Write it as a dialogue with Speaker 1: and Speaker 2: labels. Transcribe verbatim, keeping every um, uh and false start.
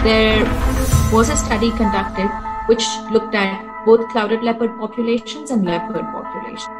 Speaker 1: there was a study conducted which looked at both clouded leopard populations and leopard populations.